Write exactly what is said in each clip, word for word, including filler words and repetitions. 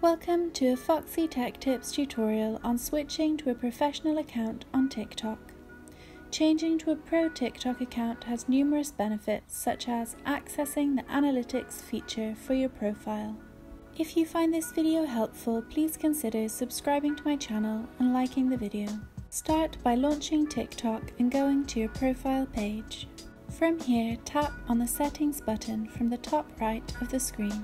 Welcome to a Foxy Tech Tips tutorial on switching to a professional account on TikTok. Changing to a pro TikTok account has numerous benefits, such as accessing the analytics feature for your profile. If you find this video helpful, please consider subscribing to my channel and liking the video. Start by launching TikTok and going to your profile page. From here, tap on the Settings button from the top right of the screen.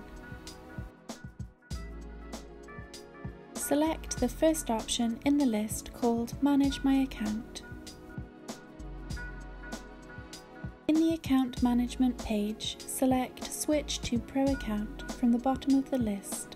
Select the first option in the list called Manage My Account. In the Account Management page, select Switch to Pro Account from the bottom of the list.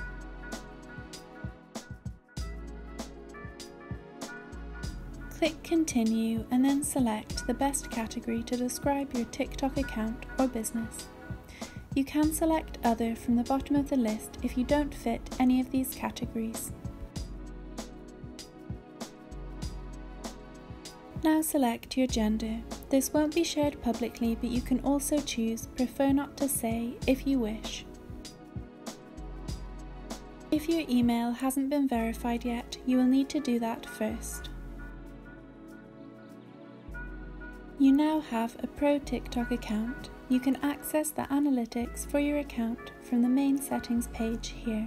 Click Continue and then select the best category to describe your TikTok account or business. You can select Other from the bottom of the list if you don't fit any of these categories. Now select your gender. This won't be shared publicly, but you can also choose Prefer Not to Say if you wish. If your email hasn't been verified yet, you will need to do that first. You now have a pro TikTok account. You can access the analytics for your account from the main settings page here.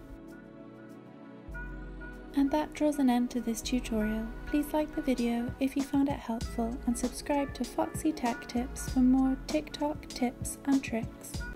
And that draws an end to this tutorial. Please like the video if you found it helpful and subscribe to Foxy Tech Tips for more TikTok tips and tricks.